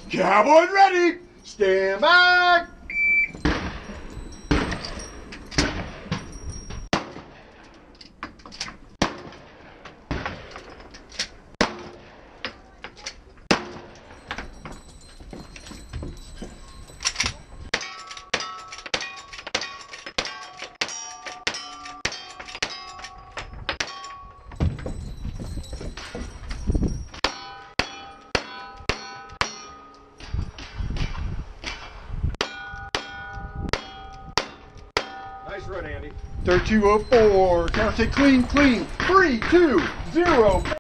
Cowboys ready. Stand back. Nice run, Andy. 3204. Count, say clean, clean. 3, 2, 0.